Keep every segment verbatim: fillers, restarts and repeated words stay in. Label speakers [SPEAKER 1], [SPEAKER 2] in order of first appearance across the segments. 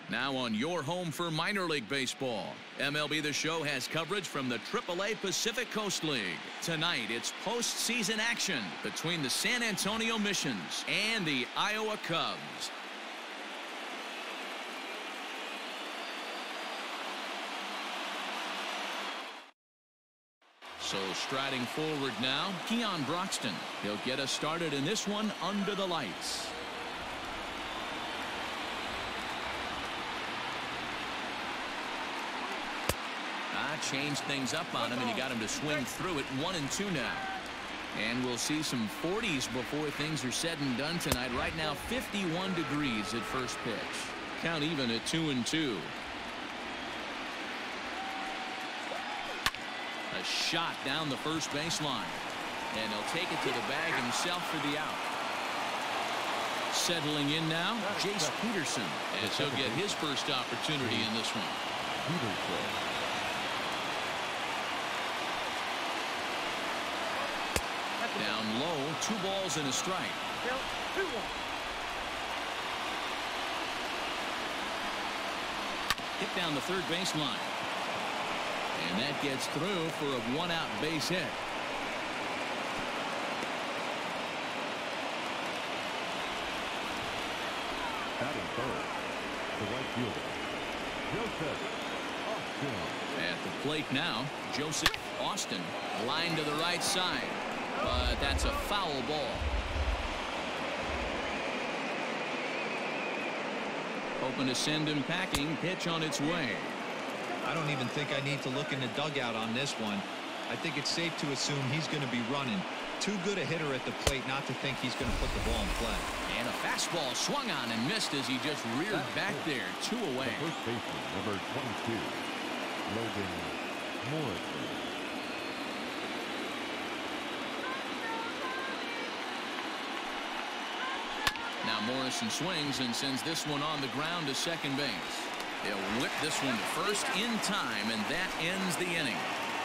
[SPEAKER 1] Now on your home for minor league baseball, M L B The Show has coverage from the triple A Pacific Coast League. Tonight, it's postseason action between the San Antonio Missions and the Iowa Cubs. So striding forward now, Keon Broxton. He'll get us started in this one under the lights. Ah, changed things up on him, and he got him to swing through it. One and two now. And we'll see some forties before things are said and done tonight. Right now, fifty-one degrees at first pitch. Count even at two and two. A shot down the first baseline. And he'll take it to the bag himself for the out. Settling in now, Jace Peterson. As he'll get his first opportunity in this one. Down low, two balls and a strike. Hit down the third baseline. And that gets through for a one-out base hit.
[SPEAKER 2] Batting third, the right fielder, Joseph Austin.
[SPEAKER 1] At the plate now, Joseph Austin, line to the right side. But that's a foul ball. Hoping to send him packing. Pitch on its way.
[SPEAKER 3] I don't even think I need to look in the dugout on this one. I think it's safe to assume he's going to be running. Too good a hitter at the plate not to think he's going to put the ball in play.
[SPEAKER 1] And a fastball swung on and missed as he just reared
[SPEAKER 2] That's
[SPEAKER 1] back
[SPEAKER 2] good.
[SPEAKER 1] there. Two away.
[SPEAKER 2] The first baseman, number twenty-two, Logan Morrison.
[SPEAKER 1] Now Morrison swings and sends this one on the ground to second base. They'll whip this one to first in time, and that ends the inning.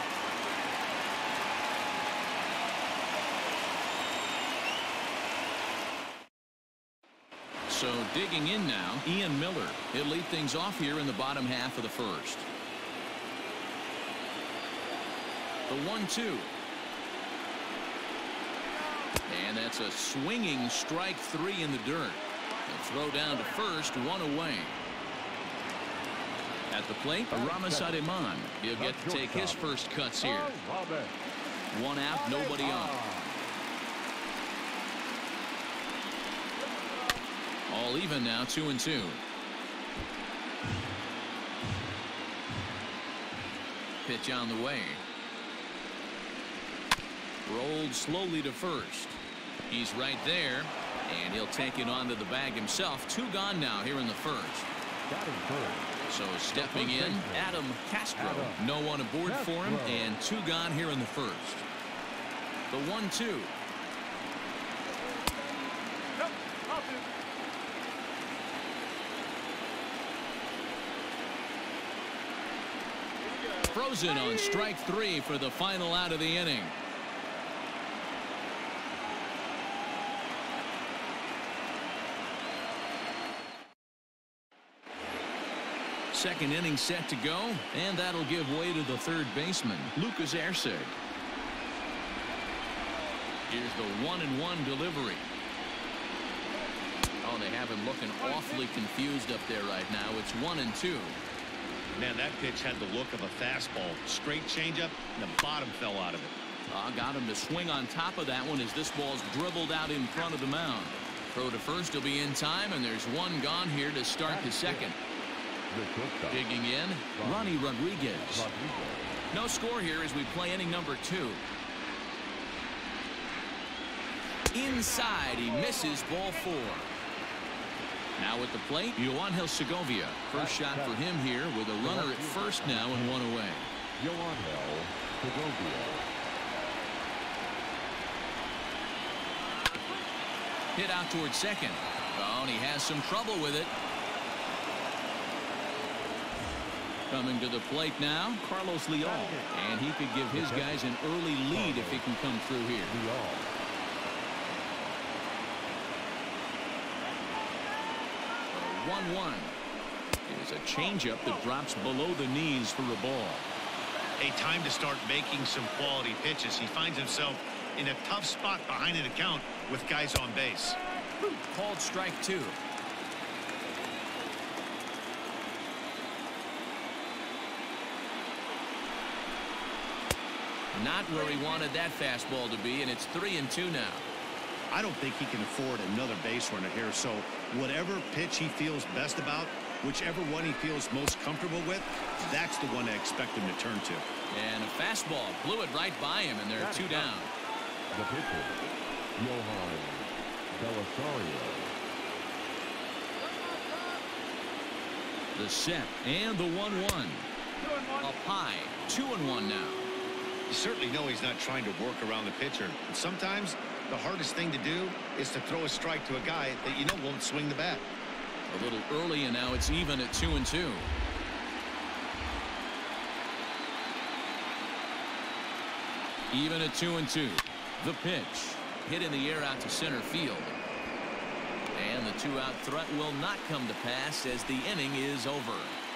[SPEAKER 1] So digging in now, Ian Miller. He'll lead things off here in the bottom half of the first. The one two. And that's a swinging strike three in the dirt. A throw down to first, one away. At the plate, Ramasade Iman. He'll get to take his first cuts here. One out, nobody on. All even now, two and two. Pitch on the way. Rolled slowly to first. He's right there, and he'll take it onto the bag himself. Two gone now here in the first. So stepping in, Adam Castro. No one aboard for him, and two gone here in the first. The one two. Frozen on strike three for the final out of the inning. Second inning set to go, and that'll give way to the third baseman, Lucas Erceg. Here's the one and one delivery. Oh, they have him looking awfully confused up there right now. It's one and two.
[SPEAKER 4] Man, that pitch had the look of a fastball. Straight changeup, and the bottom fell out of it.
[SPEAKER 1] Uh, got him to swing on top of that one as this ball's dribbled out in front of the mound. Throw to first will be in time, and there's one gone here to start the second. Digging in, Ronnie Rodriguez. No score here as we play inning number two. Inside, he misses ball four. Now at the plate, Yoangel Segovia. First shot for him here with a runner at first now and one away.
[SPEAKER 2] Yoangel Segovia.
[SPEAKER 1] Hit out towards second. Oh, and he has some trouble with it. Coming to the plate now, Carlos Leal. And he could give his guys an early lead if he can come through here. one one. is a changeup that drops below the knees for a ball.
[SPEAKER 4] A time to start making some quality pitches. He finds himself in a tough spot behind an account with guys on base.
[SPEAKER 1] Called strike two. Not where he wanted that fastball to be, and it's three and two now.
[SPEAKER 4] I don't think he can afford another base runner here, so whatever pitch he feels best about, whichever one he feels most comfortable with, that's the one I expect him to turn to.
[SPEAKER 1] And a fastball blew it right by him, and they're two down.
[SPEAKER 2] The pitcher, Johan Belisario.
[SPEAKER 1] The set and the one one. Up high, two and one now.
[SPEAKER 4] You certainly know he's not trying to work around the pitcher. And sometimes the hardest thing to do is to throw a strike to a guy that you know won't swing the bat.
[SPEAKER 1] A little early, and now it's even at two and two. Even at two and two. The pitch hit in the air out to center field. And the two-out threat will not come to pass as the inning is over.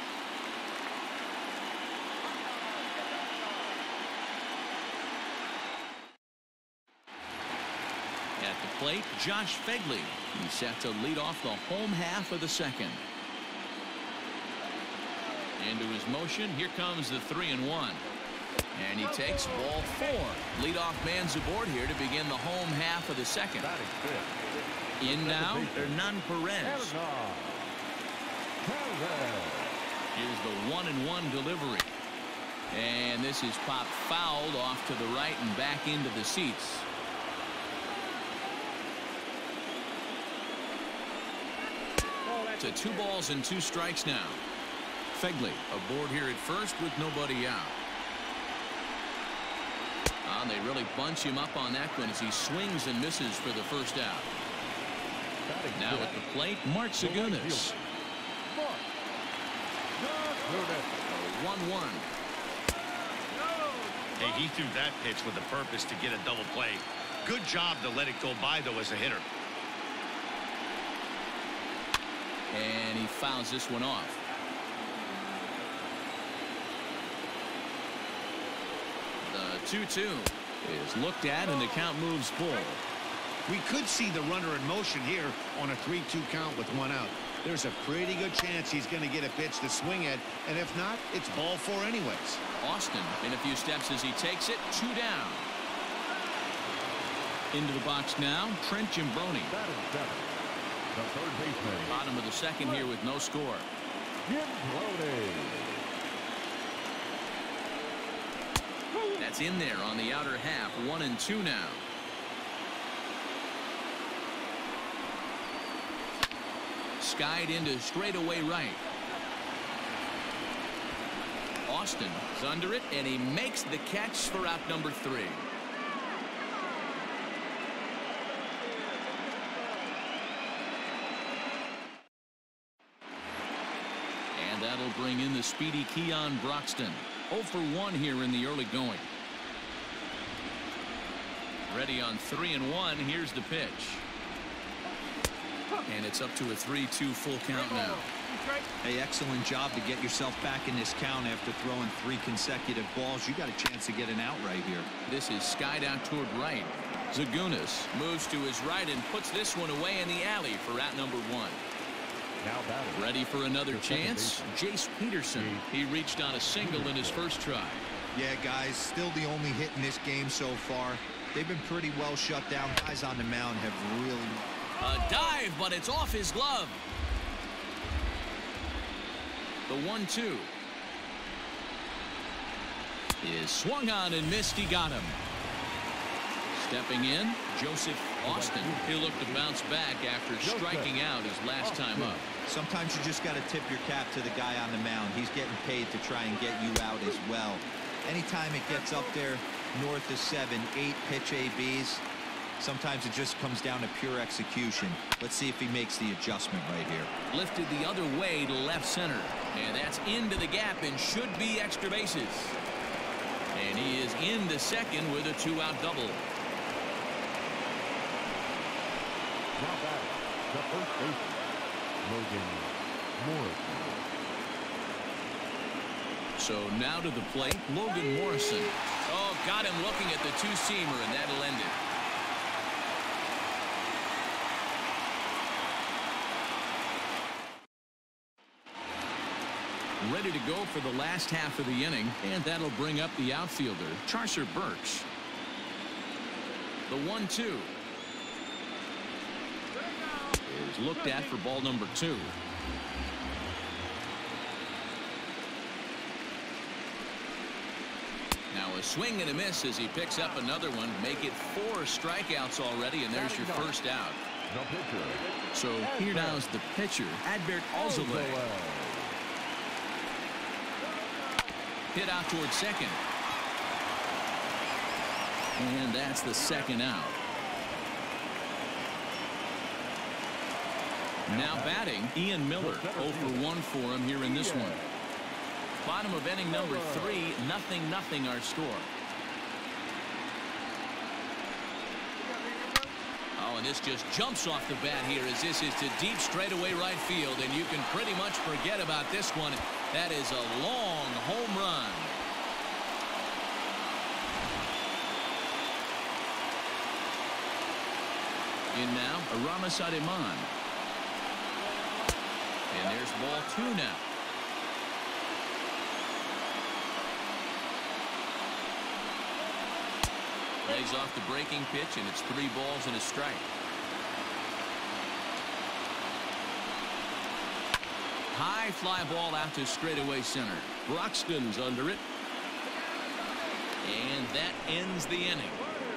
[SPEAKER 1] At the plate, Josh Phegley. He's set to lead off the home half of the second. Into his motion, here comes the three and one. And he takes ball four. Leadoff man's aboard here to begin the home half of the second. In now, Hernan Perez. Here's the one and one delivery. And this is popped fouled off to the right and back into the seats. To two balls and two strikes now. Phegley aboard here at first with nobody out. Uh, they really bunch him up on that one as he swings and misses for the first out. Now at the plate, Mark Zagunis. one one.
[SPEAKER 4] Hey, he threw that pitch with a purpose to get a double play. Good job to let it go by, though, as a hitter.
[SPEAKER 1] And he fouls this one off. The two two is looked at, and the count moves full.
[SPEAKER 4] We could see the runner in motion here on a three two count with one out. There's a pretty good chance he's going to get a pitch to swing at, and if not, it's ball four anyways.
[SPEAKER 1] Austin in a few steps as he takes it, two down. Into the box now, Trent Jimbroni.
[SPEAKER 2] The third baseman.
[SPEAKER 1] Bottom of the second here with no score. That's in there on the outer half. One and two now. Skied into straightaway right. Austin is under it, and he makes the catch for out number three. And that'll bring in the speedy Keon Broxton. oh for one here in the early going. Ready on three and one. Here's the pitch. And it's up to a three two full count now.
[SPEAKER 3] Hey, excellent job to get yourself back in this count after throwing three consecutive balls. You got a chance to get an out right here.
[SPEAKER 1] This is skied out toward right. Zagunis moves to his right and puts this one away in the alley for out number one.
[SPEAKER 2] Now batting.
[SPEAKER 1] Ready for another chance? Jace Peterson. He reached on a single in his first try.
[SPEAKER 3] Yeah, guys, still the only hit in this game so far. They've been pretty well shut down. Guys on the mound have really...
[SPEAKER 1] A dive, but it's off his glove. The one two is swung on and missed. He got him. Stepping in, Joseph Austin. He'll look to bounce back after striking out his last time up.
[SPEAKER 3] Sometimes you just got to tip your cap to the guy on the mound. He's getting paid to try and get you out as well. Anytime it gets up there north of seven, eight pitch A Bs, sometimes it just comes down to pure execution. Let's see if he makes the adjustment right here.
[SPEAKER 1] Lifted the other way to left center. And that's into the gap and should be extra bases. And he is into second with a two-out double.
[SPEAKER 2] Now batting, the first baseman, Logan Morrison.
[SPEAKER 1] So now to the plate, Logan Morrison. Oh, got him looking at the two-seamer, and that'll end it. Ready to go for the last half of the inning, and that'll bring up the outfielder, Charcer Burks. The one two is looked at for ball number two. Now a swing and a miss as he picks up another one. Make it four strikeouts already, and there's your first out. So here now is the pitcher, Adbert Alzolay. Hit out towards second. And that's the second out. Now batting, Ian Miller. oh for one for him here in this one. Bottom of inning number three, nothing, nothing our score. Oh, and this just jumps off the bat here as this is to deep straightaway right field, and you can pretty much forget about this one. That is a long home run. In now, Aramis Ademan. And there's ball two now. Lays off the breaking pitch, and it's three balls and a strike. High fly ball out to straightaway center. Broxton's under it. And that ends the inning.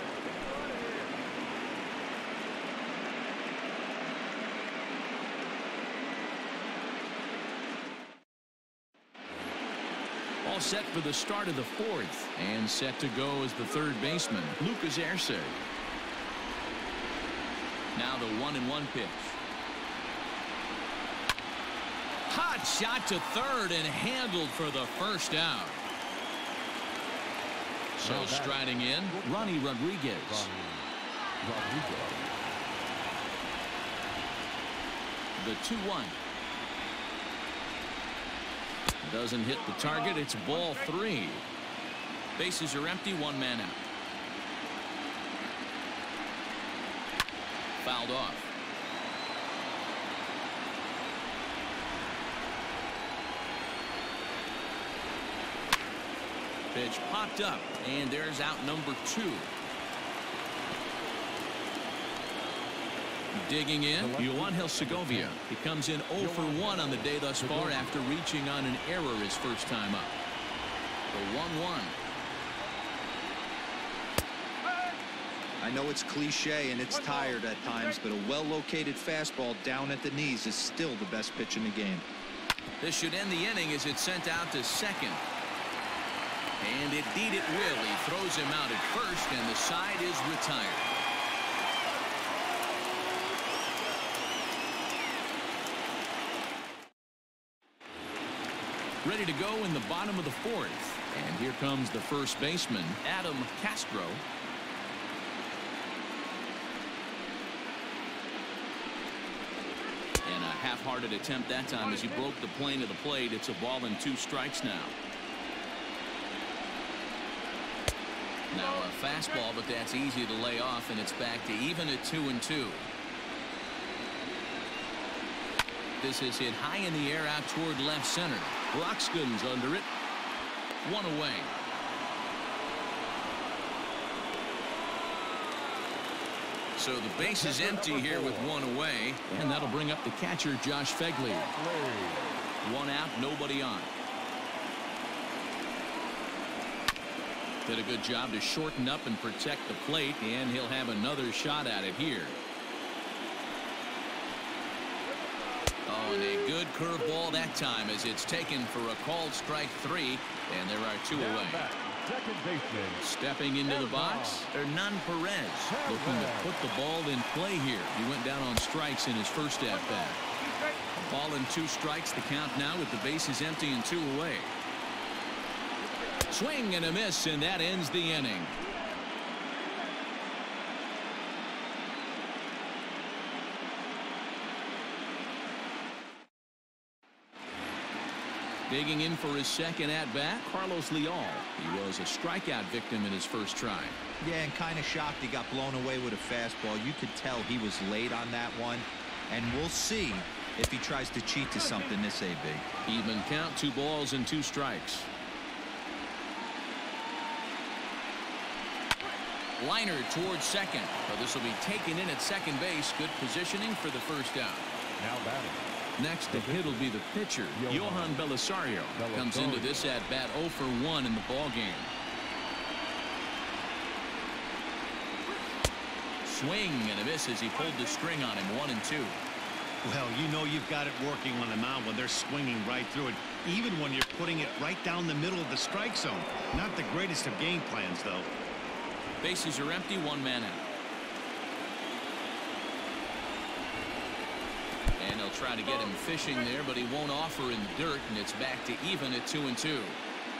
[SPEAKER 1] All set for the start of the fourth, and set to go as the third baseman, Lucas Arce. Now the one and one pitch. Hot shot to third and handled for the first out. So striding in, Ronnie Rodriguez. The two one. Doesn't hit the target. It's ball three. Bases are empty. One man out. Fouled off. Pitch popped up, and there's out number two. Digging in, Yoangel Segovia. He comes in oh for one on the day thus far after reaching on an error his first time up. The one one.
[SPEAKER 3] I know it's cliche and it's tired at times, but a well-located fastball down at the knees is still the best pitch in the game.
[SPEAKER 1] This should end the inning as it's sent out to second. And indeed it will. He throws him out at first, and the side is retired. Ready to go in the bottom of the fourth. And here comes the first baseman, Adam Castro. And a half-hearted attempt that time as he broke the plane of the plate. It's a ball and two strikes now. Now a fastball, but that's easy to lay off, and it's back to even at two and two. This is hit high in the air out toward left center. Broxton's under it. One away. So the base is empty here with one away, and that'll bring up the catcher, Josh Phegley. One out, nobody on. Did a good job to shorten up and protect the plate, and he'll have another shot at it here. Oh, and a good curveball that time as it's taken for a called strike three, and there are two away. Stepping into the box, Hernan Perez, looking to put the ball in play here. He went down on strikes in his first at bat. A ball and two strikes, the count now with the bases empty and two away. Swing and a miss, and that ends the inning. Digging in for his second at-bat, Carlos Leal. He was a strikeout victim in his first try.
[SPEAKER 3] Yeah, and kind of shocked he got blown away with a fastball. You could tell he was late on that one. And we'll see if he tries to cheat to something this A B.
[SPEAKER 1] Even count, two balls and two strikes. Liner towards second. But this will be taken in at second base. Good positioning for the first out.
[SPEAKER 2] Now batting.
[SPEAKER 1] Next to hit will be the pitcher, Johan Belisario. Comes into this at bat oh for one in the ball game. Swing and a miss as he pulled the string on him. One and two.
[SPEAKER 4] Well, you know you've got it working on the mound when they're swinging right through it, even when you're putting it right down the middle of the strike zone. Not the greatest of game plans, though.
[SPEAKER 1] Bases are empty, one man out. And they'll try to get him fishing there, but he won't offer in the dirt, and it's back to even at two and two.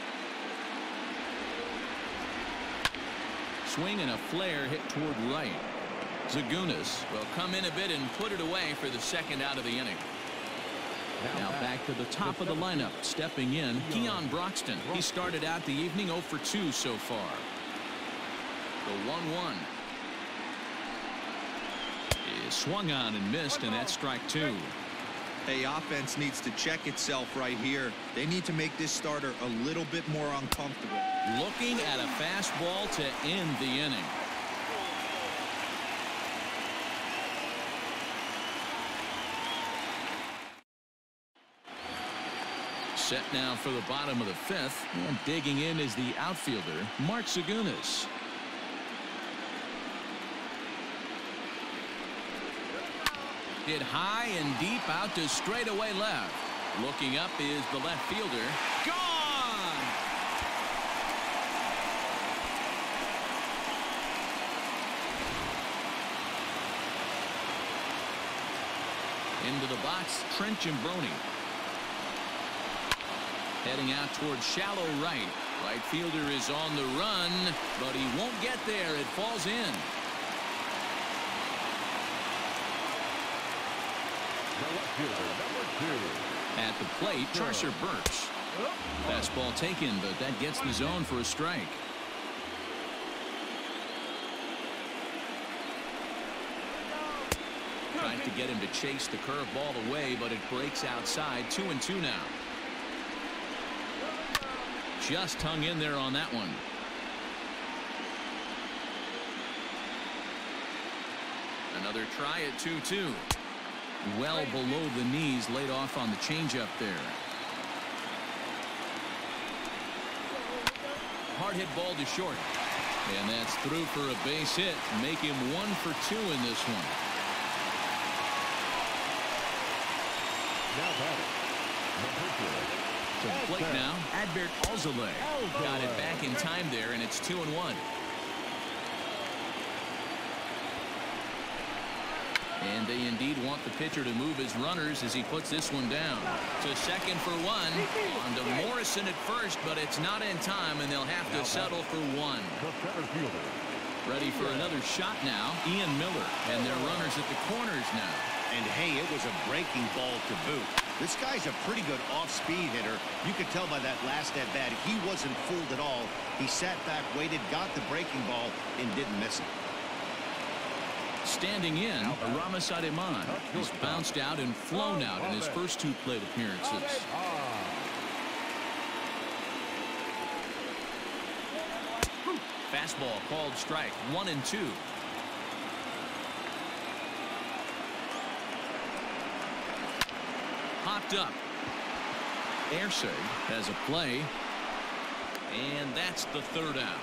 [SPEAKER 1] Swing and a flare hit toward right. Zagunis will come in a bit and put it away for the second out of the inning. Now back to the top of the lineup. Stepping in, Keon Broxton. He started out the evening oh for two so far. The one one. Is swung on and missed, and that's strike two.
[SPEAKER 3] Hey, offense needs to check itself right here. They need to make this starter a little bit more uncomfortable.
[SPEAKER 1] Looking at a fastball to end the inning. Set now for the bottom of the fifth, and digging in is the outfielder, Mark Zagunis. Hit high and deep out to straightaway left. Looking up is the left fielder. Gone! Into the box, Trent Jimbroni. Heading out towards shallow right. Right fielder is on the run, but he won't get there. It falls in. At the plate, Charcer Burks. Fastball taken, but that gets the zone for a strike. Trying to get him to chase the curveball away, but it breaks outside. Two and two now. Just hung in there on that one. Another try at two two. Well below the knees, laid off on the changeup there. Hard hit ball to short. And that's through for a base hit. Make him one for two in this one.
[SPEAKER 2] Now batting.
[SPEAKER 1] To the plate now, Adbert Alzolay. Got it back in time there, and it's two and one. And they indeed want the pitcher to move his runners as he puts this one down. To second for one. On to Morrison at first, but it's not in time, and they'll have to settle for one. Ready for another shot now, Ian Miller. And their runners at the corners now.
[SPEAKER 4] And hey, it was a breaking ball to boot. This guy's a pretty good off-speed hitter. You could tell by that last at-bat he wasn't fooled at all. He sat back, waited, got the breaking ball, and didn't miss it.
[SPEAKER 1] Standing in, Aramis Ademan. He's bounced out and flown out in his first two plate appearances. Fastball called strike. One and two. Popped up. Erceg has a play. And that's the third out.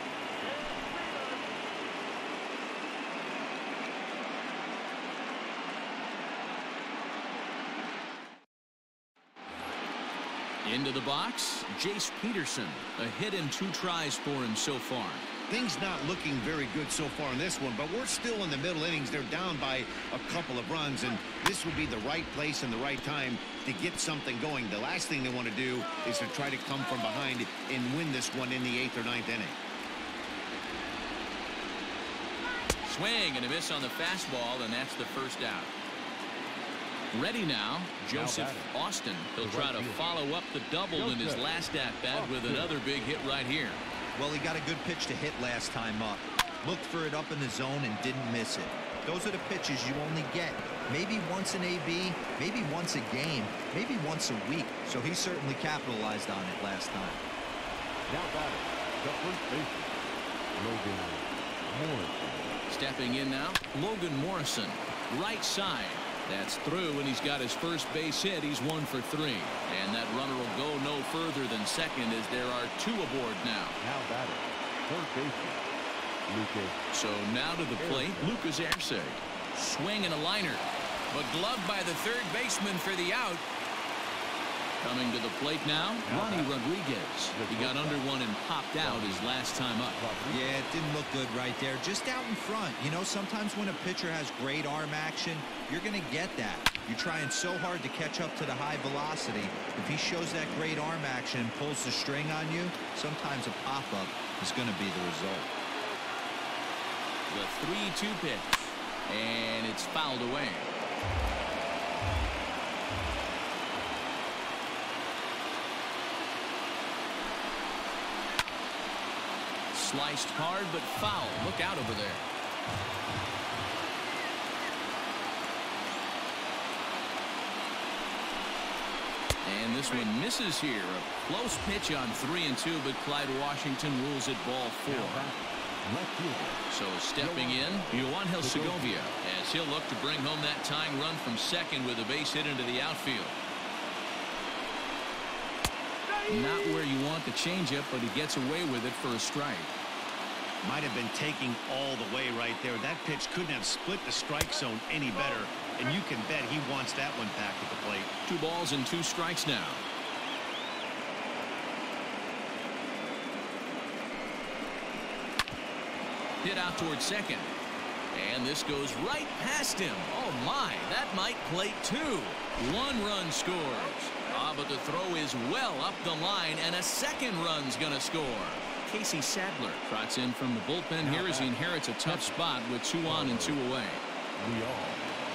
[SPEAKER 1] Into the box, Jace Peterson. A hit and two tries for him so far.
[SPEAKER 4] Things not looking very good so far in this one, but we're still in the middle innings. They're down by a couple of runs, and this would be the right place and the right time to get something going. The last thing they want to do is to try to come from behind and win this one in the eighth or ninth inning.
[SPEAKER 1] Swing and a miss on the fastball, and that's the first out. Ready now, Joseph Austin. He'll try to follow up the double in his last at-bat with another big hit right here.
[SPEAKER 3] Well, he got a good pitch to hit last time up. Looked for it up in the zone and didn't miss it. Those are the pitches you only get maybe once in A B, maybe once a game, maybe once a week. So he certainly capitalized on it last time.
[SPEAKER 2] Now batting, the first baseman, Logan Morrison.
[SPEAKER 1] Stepping in now, Logan Morrison, right side. That's through, and he's got his first base hit. He's one for three. And that runner will go no further than second as there are two aboard now.
[SPEAKER 2] Now batting, third baseman, Lucas.
[SPEAKER 1] So now to the plate, Lucas Arce. Swing and a liner, but gloved by the third baseman for the out. Coming to the plate now, Ronnie Rodriguez. He got under one and popped out his last time up.
[SPEAKER 3] Yeah, it didn't look good right there. Just out in front. You know, sometimes when a pitcher has great arm action, you're going to get that. You're trying so hard to catch up to the high velocity. If he shows that great arm action and pulls the string on you, sometimes a pop-up is going to be the result.
[SPEAKER 1] The three two pitch, and it's fouled away. Sliced hard, but foul. Look out over there. And this one misses here. A close pitch on three and two, but Clyde Washington rules it ball four. So stepping in, Yoangel Segovia, as he'll look to bring home that tying run from second with a base hit into the outfield. Not where you want the changeup, but he gets away with it for a strike.
[SPEAKER 4] Might have been taking all the way right there. That pitch couldn't have split the strike zone any better, and you can bet he wants that one back at the plate.
[SPEAKER 1] Two balls and two strikes now. Hit out towards second, and this goes right past him. Oh my, that might plate two. One run scores. Ah, but the throw is well up the line, and a second run's gonna score. Casey Sadler trots in from the bullpen here as he inherits a tough spot with two on and two away.
[SPEAKER 2] Leal.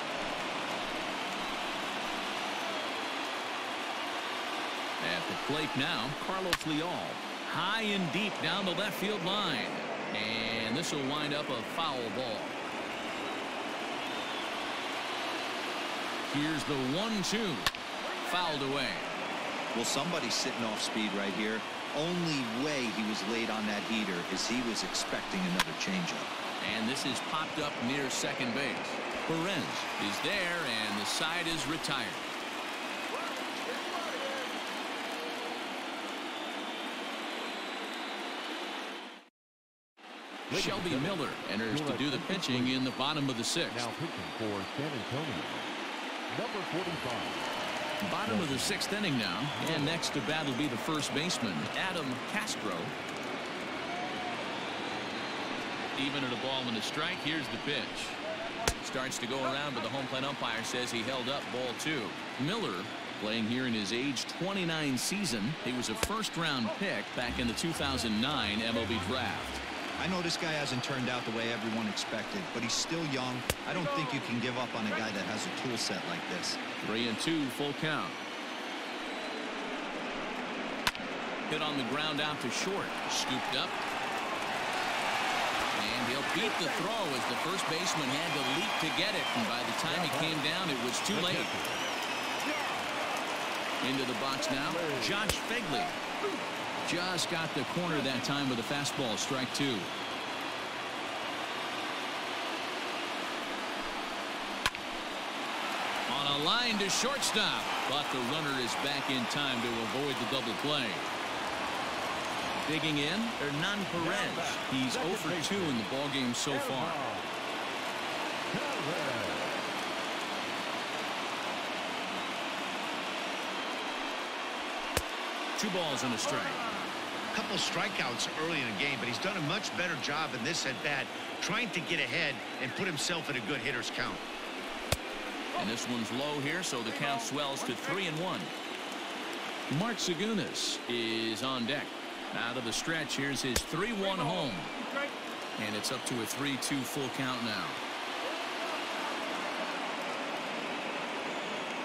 [SPEAKER 1] At the plate now, Carlos Leal. High and deep down the left field line. And this will wind up a foul ball. Here's the one two. Fouled away.
[SPEAKER 3] Well, somebody's sitting off speed right here. Only way he was late on that heater is he was expecting another changeup.
[SPEAKER 1] And this is popped up near second base. Perez is there, and the side is retired. Shelby Miller enters to do the pitching in the bottom of the sixth.
[SPEAKER 2] Now pitching for San Antonio, number forty-five.
[SPEAKER 1] Bottom of the sixth inning now, and next to bat will be the first baseman, Adam Castro. Even at a ball and a strike, here's the pitch. Starts to go around, but the home plate umpire says he held up ball two. Miller playing here in his age twenty-nine season. He was a first-round pick back in the two thousand nine M L B draft.
[SPEAKER 3] I know this guy hasn't turned out the way everyone expected, but he's still young. I don't think you can give up on a guy that has a tool set like this.
[SPEAKER 1] Three and two, full count. Hit on the ground out to short. Scooped up. And he'll beat the throw as the first baseman had to leap to get it. And by the time he came down, it was too late. Into the box now, Josh Phegley. Just got the corner that time with a fastball, strike two. On a line to shortstop, but the runner is back in time to avoid the double play. Digging in, Hernan Perez. He's zero for two in the ballgame so far. Two balls and a strike.
[SPEAKER 4] Couple strikeouts early in the game, but he's done a much better job in this at bat, trying to get ahead and put himself in a good hitter's count.
[SPEAKER 1] And this one's low here, so the count swells to three and one. Mark Zagunis is on deck. Out of the stretch, here's his three one home. And it's up to a three two full count now.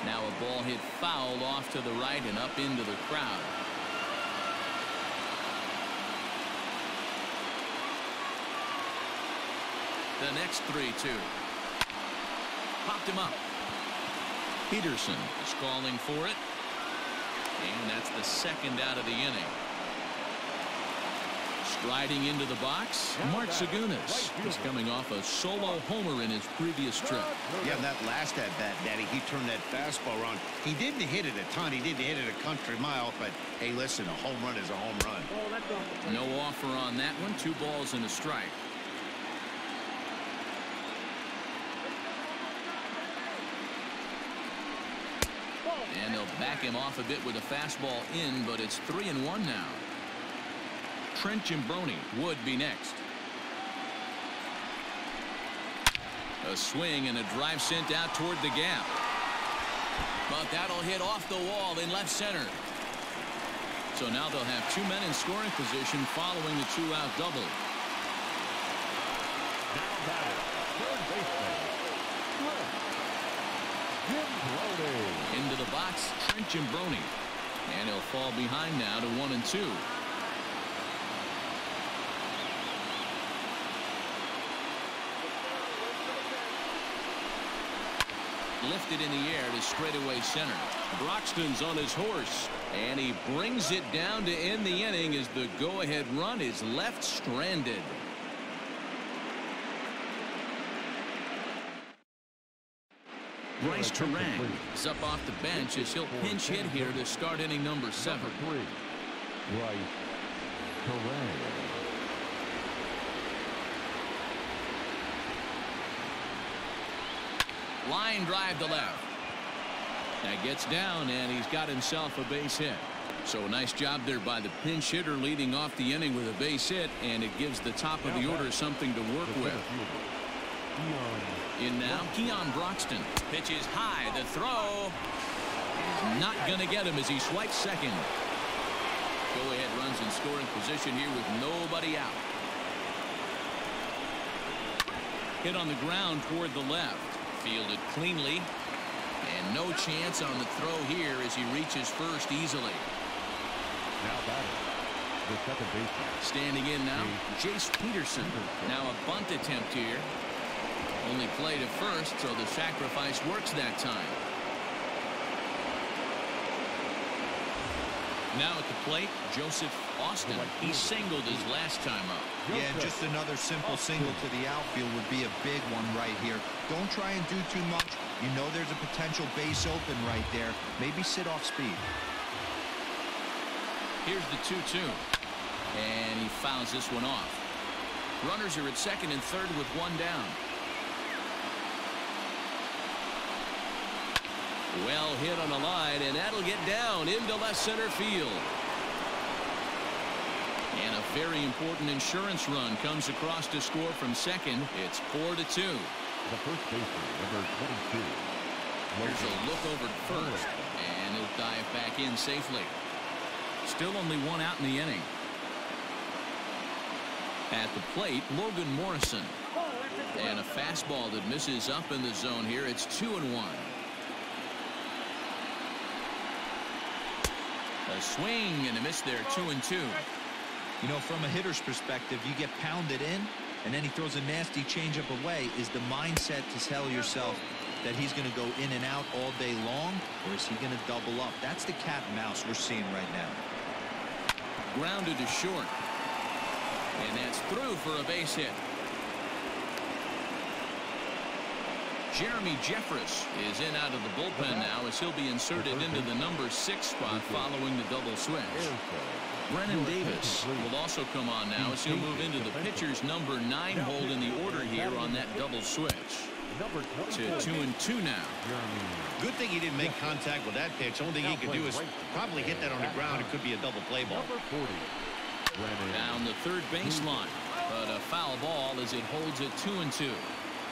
[SPEAKER 1] Now a ball hit foul off to the right and up into the crowd. The next three two. Popped him up. Peterson is calling for it. And that's the second out of the inning. Striding into the box, Mark Zagunis. He's coming off a solo homer in his previous trip.
[SPEAKER 4] Yeah, that last at bat, Daddy, he turned that fastball around. He didn't hit it a ton. He didn't hit it a country mile. But, hey, listen, a home run is a home run.
[SPEAKER 1] No offer on that one. Two balls and a strike. And they'll back him off a bit with a fastball in, but it's three and one now. Trent Jimbroni would be next. A swing and a drive sent out toward the gap. But that'll hit off the wall in left center. So now they'll have two men in scoring position following the two-out double.
[SPEAKER 2] Now batting, third baseman, Trent Jimbroni.
[SPEAKER 1] Into the box, Trent Jimbroni. And he'll fall behind now to one and two. Lifted in the air to straightaway center. Broxton's on his horse, and he brings it down to end the inning as the go-ahead run is left stranded. Bryce Turang is up off the bench as he'll pinch hit here to start inning number seven.
[SPEAKER 2] Number three, Bryce Turang.
[SPEAKER 1] Line drive to left. That gets down, and he's got himself a base hit. So a nice job there by the pinch hitter leading off the inning with a base hit, and it gives the top of the order something to work with. In now, Keon Broxton. Pitches high. The throw is not going to get him as he swipes second. Go-ahead runs in scoring position here with nobody out. Hit on the ground toward the left. Fielded cleanly, and no chance on the throw here as he reaches first easily.
[SPEAKER 2] Now batting, the second baseman.
[SPEAKER 1] Standing in now, Jace Peterson. Now a bunt attempt here. Only play to first, so the sacrifice works that time. Now at the plate, Joseph Austin. He singled his last time up.
[SPEAKER 3] Yeah, just another simple single to the outfield would be a big one right here. Don't try and do too much. You know there's a potential base open right there. Maybe sit off speed.
[SPEAKER 1] Here's the two two. And he fouls this one off. Runners are at second and third with one down. Well hit on the line, and that'll get down into left center field. And a very important insurance run comes across to score from second. It's four to two.
[SPEAKER 2] The first baseman, number twenty-two.
[SPEAKER 1] Here's a look over at first, and he'll dive back in safely. Still only one out in the inning. At the plate, Logan Morrison. And a fastball that misses up in the zone here. It's two and one. A swing and a miss there, two and two.
[SPEAKER 3] You know, from a hitter's perspective, you get pounded in, and then he throws a nasty changeup away. Is the mindset to tell yourself that he's going to go in and out all day long, or is he going to double up? That's the cat and mouse we're seeing right now.
[SPEAKER 1] Grounded to short. And that's through for a base hit. Jeremy Jeffress is in out of the bullpen now as he'll be inserted into the number six spot following the double switch. Brennan Davis will also come on now as he'll move into the pitcher's number nine hold in the order here on that double switch. To two and two now.
[SPEAKER 4] Good thing he didn't make contact with that pitch. Only thing he could do is probably hit that on the ground. It could be a double play ball.
[SPEAKER 1] Down the third baseline, but a foul ball as it holds it two and two.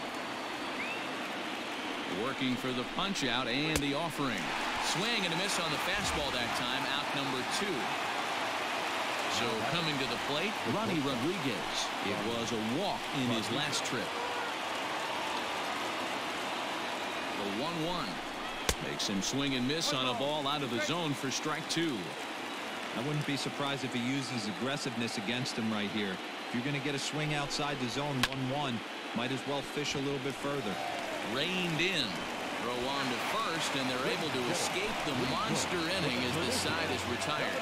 [SPEAKER 1] Working for the punch out and the offering. Swing and a miss on the fastball that time. Out number two. So coming to the plate, Ronnie Rodriguez. It was a walk in his last trip. The one one. Makes him swing and miss on a ball out of the zone for strike two.
[SPEAKER 3] I wouldn't be surprised if he uses aggressiveness against him right here. If you're going to get a swing outside the zone one one, might as well fish a little bit further.
[SPEAKER 1] Reined in. Throw on to first, and they're able to escape the monster inning as the side is retired.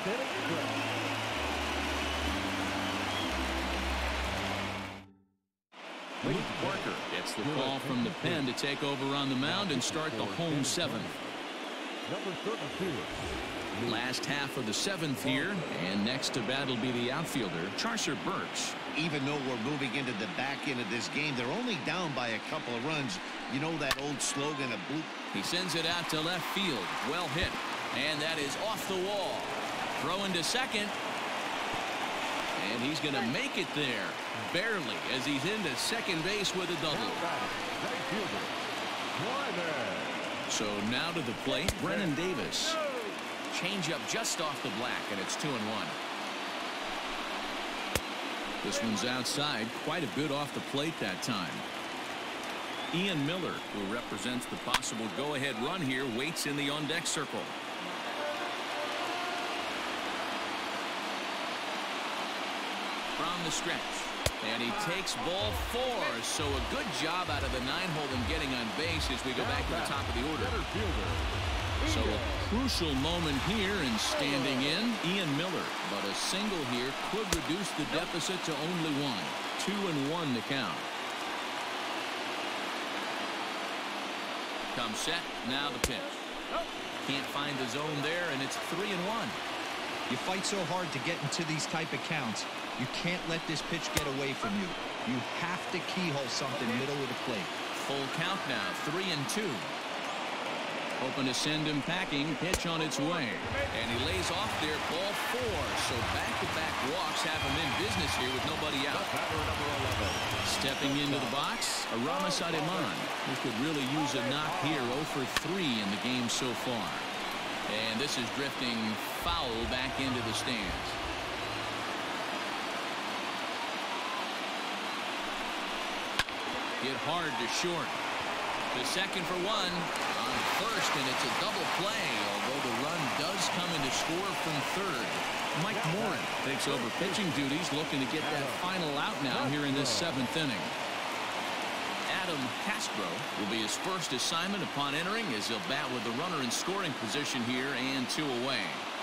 [SPEAKER 1] Luke Parker gets the call from the pen to take over on the mound and start the home seventh.
[SPEAKER 2] Number thirty-two.
[SPEAKER 1] Last half of the seventh here, and next to bat will be the outfielder, Charcer Burks.
[SPEAKER 4] Even though we're moving into the back end of this game, they're only down by a couple of runs. You know that old slogan of blue.
[SPEAKER 1] He sends it out to left field. Well hit. And that is off the wall. Throwing to second. And he's going to make it there. Barely, as he's into second base with a double. So now to the plate, Brennan Davis. Changeup just off the black, and it's two and one. This one's outside, quite a bit off the plate that time. Ian Miller, who represents the possible go-ahead run here, waits in the on-deck circle. From the stretch, and he takes ball four. So a good job out of the nine-hole in getting on base as we go back to the top of the order. So a crucial moment here in standing in, Ian Miller. But a single here could reduce the deficit to only one. Two and one to count. Comes set, now the pitch. Can't find the zone there, and it's three and one.
[SPEAKER 3] You fight so hard to get into these type of counts. You can't let this pitch get away from you. You have to keyhole something middle of the plate.
[SPEAKER 1] Full count now, three and two. Hoping to send him packing. Pitch on its way. And he lays off there, ball four. So back-to-back walks have him in business here with nobody out. Stepping into the box, Aramis Ademan, who could really use a knock here. oh for three in the game so far. And this is drifting foul back into the stands. Hit hard to short. To second for one. On first, and it's a double play, although the run does come in to score from third. Mike Morin takes over pitching duties, looking to get that final out now here in this seventh inning. Adam Castro will be his first assignment upon entering, as he'll bat with the runner in scoring position here and two away.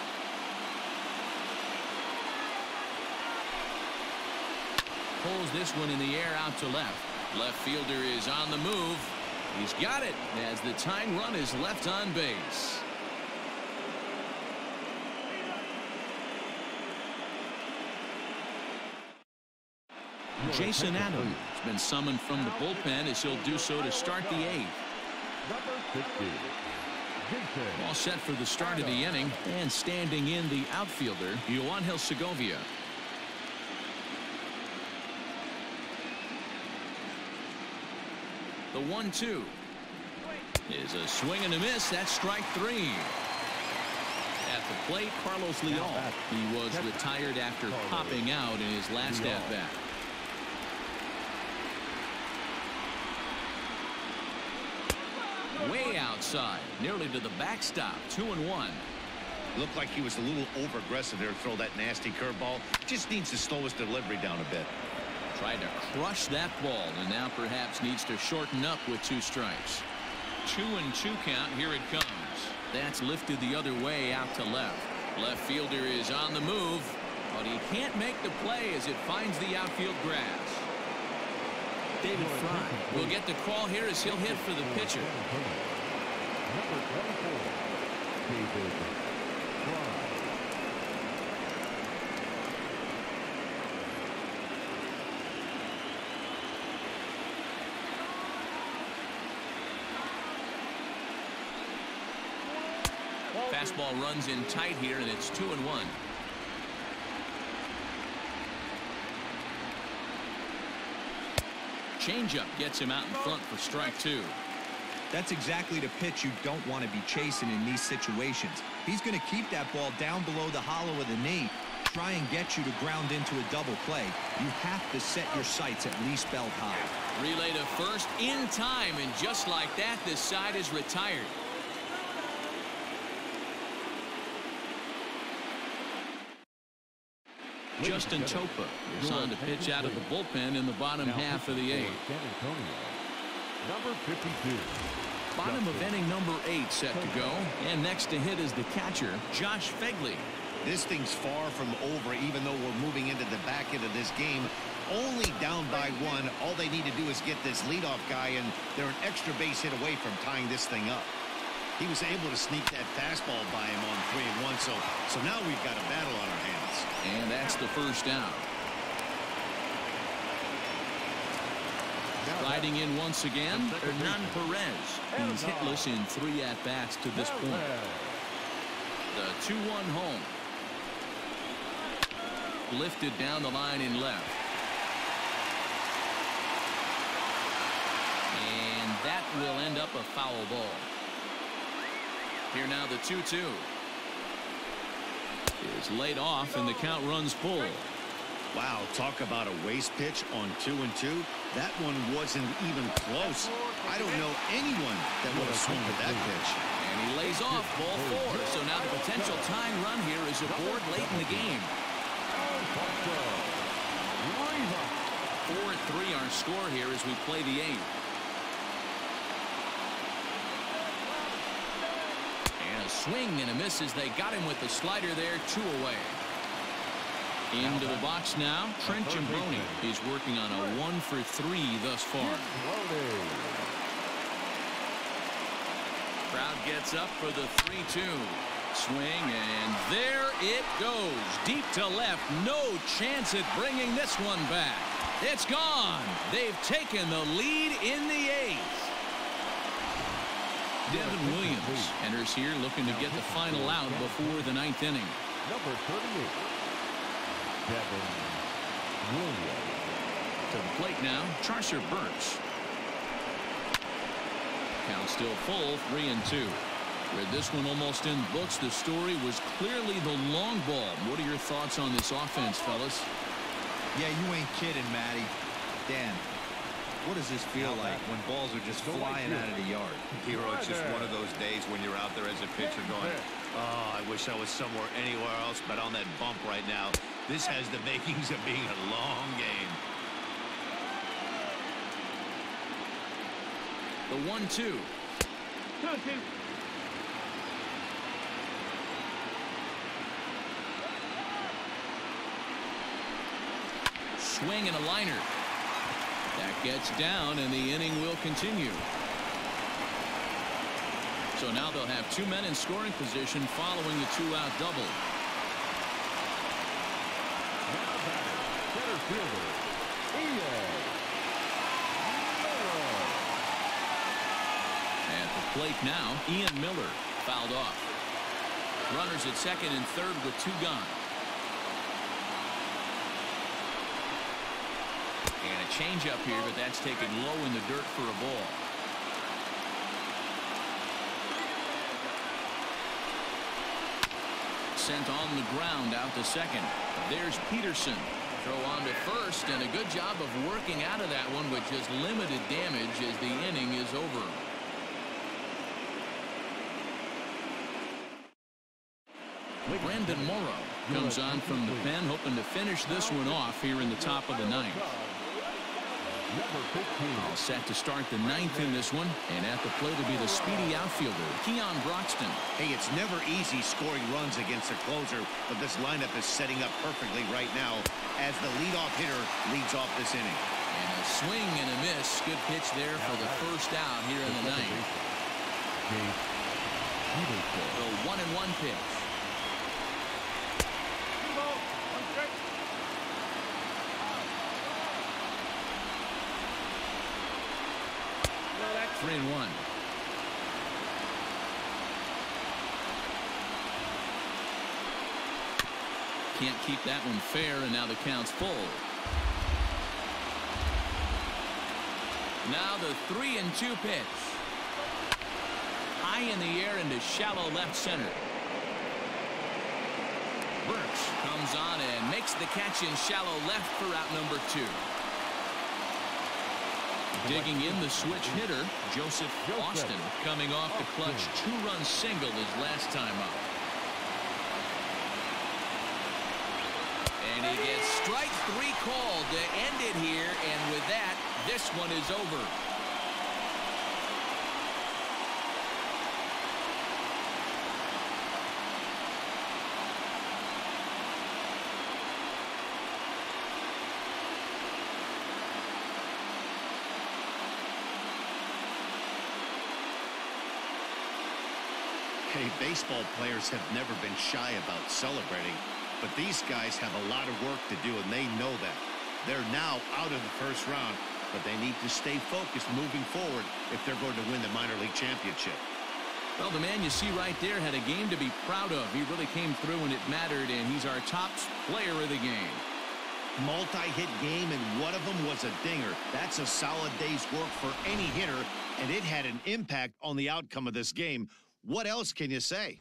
[SPEAKER 1] Pulls this one in the air out to left. Left fielder is on the move. He's got it as the tying run is left on base. Jason Adams has been summoned from the bullpen, as he'll do so to start the eighth. All set for the start of the inning, and standing in the outfielder, Yoangel Segovia. The one two is a swing and a miss. That's strike three. At the plate, Carlos Leal. He was retired after popping out in his last at bat. Way outside, nearly to the backstop. Two and one.
[SPEAKER 4] Looked like he was a little over aggressive there to throw that nasty curveball. Just needs to slow his delivery down a bit.
[SPEAKER 1] Tried to crush that ball, and now perhaps needs to shorten up with two strikes. Two and two count. Here it comes. That's lifted the other way out to left. Left fielder is on the move, but he can't make the play as it finds the outfield grass. David Fry will get the call here as he'll hit for the pitcher.
[SPEAKER 2] Number twenty-four, David Fry.
[SPEAKER 1] Fastball runs in tight here, and it's two and one. Changeup gets him out in front for strike two.
[SPEAKER 3] That's exactly the pitch you don't want to be chasing in these situations. He's going to keep that ball down below the hollow of the knee, try and get you to ground into a double play. You have to set your sights at least belt high.
[SPEAKER 1] Relay to first in time, and just like that, this side is retired. Justin Topa is on to pitch out of the bullpen in the bottom half of the eighth.
[SPEAKER 2] San Antonio, number fifty-two.
[SPEAKER 1] Bottom of inning number eight set to go. And next to hit is the catcher, Josh Phegley.
[SPEAKER 4] This thing's far from over, even though we're moving into the back end of this game. Only down by one. All they need to do is get this leadoff guy, and they're an extra base hit away from tying this thing up. He was able to sneak that fastball by him on three and one, so so now we've got a battle on our hands.
[SPEAKER 1] And that's the first down. Sliding in once again, Hernan Perez. He's hitless in three at-bats to this point. The two one home. Lifted down the line in left. And that will end up a foul ball. Here now the two two. Is laid off and the count runs full.
[SPEAKER 4] Wow, talk about a waste pitch on two and two. That one wasn't even close. I don't know anyone that would have swung at that pitch.
[SPEAKER 1] And he lays off ball four. So now the potential tying run here is aboard late in the game. Four three our score here as we play the eighth. And a swing and a miss as they got him with the slider there, two away. Into the box now, Trent Giambrone. He's working on a one for three thus far. Crowd gets up for the three two. Swing, and there it goes. Deep to left. No chance at bringing this one back. It's gone. They've taken the lead in the eighth. Devin Williams enters here looking to get the final out before the ninth inning.
[SPEAKER 2] Number thirty-eight, Devin Williams.
[SPEAKER 1] To the plate now, Charcer Burns. Count still full, three and two. With this one almost in books, the story was clearly the long ball. What are your thoughts on this offense, fellas?
[SPEAKER 3] Yeah, you ain't kidding, Matty. Dan, what does this feel like when balls are just flying out of the yard?
[SPEAKER 5] Hero, it's just one of those days when you're out there as a pitcher going, oh, I wish I was somewhere anywhere else but on that bump right now. This has the makings of being a long game.
[SPEAKER 1] The one two. Swing and a liner. That gets down, and the inning will continue. So now they'll have two men in scoring position following the two-out double.
[SPEAKER 2] Center fielder, Ian Miller.
[SPEAKER 1] At the plate now, Ian Miller fouled off. Runners at second and third with two gone. And a changeup here, but that's taken low in the dirt for a ball. Sent on the ground out to second. There's Peterson. Throw on to first, and a good job of working out of that one with just limited damage as the inning is over. Brandon Morrow comes on from the pen, hoping to finish this one off here in the top of the ninth. All set to start the ninth in this one, and at the plate will be the speedy outfielder, Keon Broxton.
[SPEAKER 4] Hey, it's never easy scoring runs against a closer, but this lineup is setting up perfectly right now as the leadoff hitter leads off this inning.
[SPEAKER 1] And a swing and a miss. Good pitch there for the first out here in the ninth. The one and one pitch. Three and one. Can't keep that one fair, and now the count's full. Now the three and two pitch. High in the air into shallow left center. Burks comes on and makes the catch in shallow left for out number two. Digging in the switch hitter, Joseph Austin, coming off the clutch two-run single his last time up. And he gets strike three called to end it here, and with that, this one is over.
[SPEAKER 4] Hey, baseball players have never been shy about celebrating, but these guys have a lot of work to do, and they know that. They're now out of the first round, but they need to stay focused moving forward if they're going to win the minor league championship.
[SPEAKER 1] Well, the man you see right there had a game to be proud of. He really came through when it mattered, and he's our top player of the game.
[SPEAKER 4] Multi-hit game, and one of them was a dinger. That's a solid day's work for any hitter, and it had an impact on the outcome of this game. What else can you say?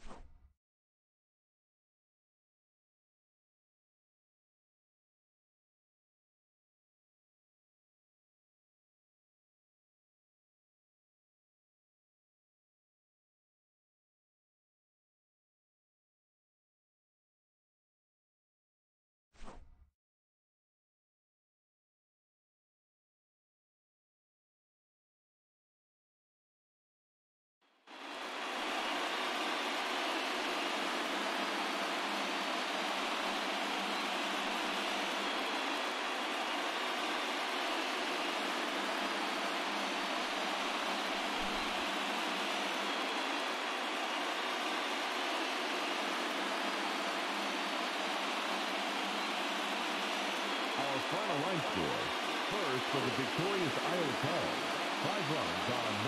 [SPEAKER 2] Final line score. First for the victorious Iowa Cubs. Five runs on